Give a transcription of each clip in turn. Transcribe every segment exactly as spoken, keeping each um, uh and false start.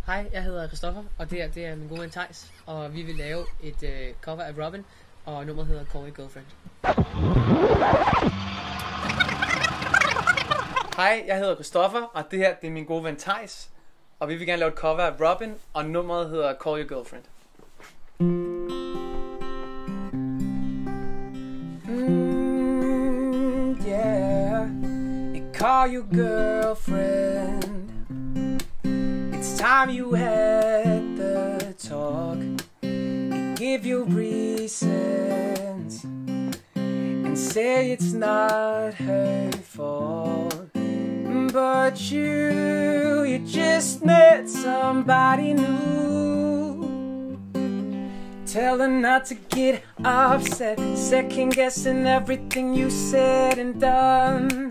Hej, jeg hedder Christoffer, og det her det er min gode ven Theis, og vi vil lave et øh, cover af Robyn, og nummeret hedder Call Your Girlfriend. Hej, jeg hedder Christoffer, og det her det er min gode ven Theis, og vi vil gerne lave et cover af Robyn, og nummeret hedder Call Your Girlfriend. Mm, yeah, you call your girlfriend. It's time you had the talk. You give your reasons and say it's not her fault. But you, you just met somebody new. Tell her not to get upset, second guessing everything you said and done.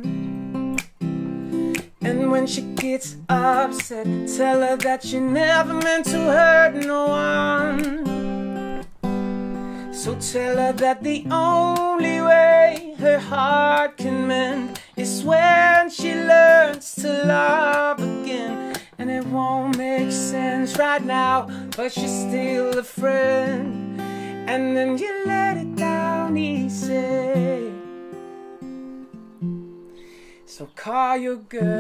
And when she gets upset, tell her that you never meant to hurt no one. So tell her that the only way her heart can mend is when she learns to love again. And it won't make sense right now, but she's still a friend. And then you let it down easy. So call your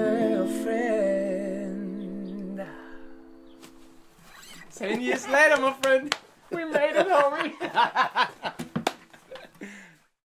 girlfriend. Ten years later, my friend, we made it, homie.